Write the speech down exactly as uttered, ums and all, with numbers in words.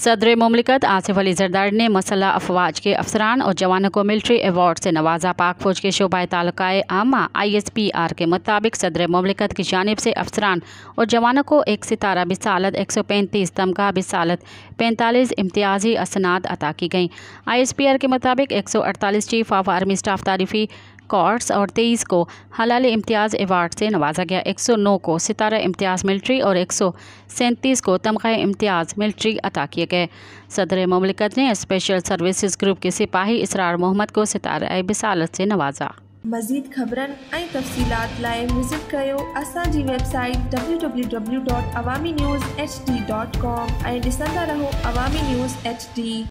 सदर मुमलिकत आसिफ अली जरदारी ने मसल्ह अफवाज के अफसरान और जवानों को मिलिट्री अवार्ड से नवाजा। पाक फौज के शोबा ताल्लुकाए आमा आई एस पी आर के मुताबिक सदर मुमलिकत की जानिब से अफसरान और जवानों को एक सितारा बिसालत, एक सौ पैंतीस तमगा बिसालत, पैंतालीस इम्तियाजी असनाद अता की गई। आई एस पी आर के मुताबिक एक सौ अड़तालीस चीफ ऑफ आर्मी स्टाफ तारीफी कॉर्ड्स और तेईस को हलाल इम्तियाज़ अवार्ड से नवाजा गया। एक सौ नौ को सितारा इम्तियाज़ मिलिट्री और एक सौ सैंतीस को तमगा इम्तियाज़ मिलिट्री अता किए गए। सदर मुमलिकत ने स्पेशल सर्विसेज ग्रुप के सिपाही इसरार मोहम्मद को सितारा बिसालत से नवाजा। मज़ीद ख़बरन ऐं तफ़सीलात लाइ विज़िट कयो असांजी website W W W dot Awami news H D dot com ऐं ॾिसंदा रहो अवामी न्यूज़ एच डी।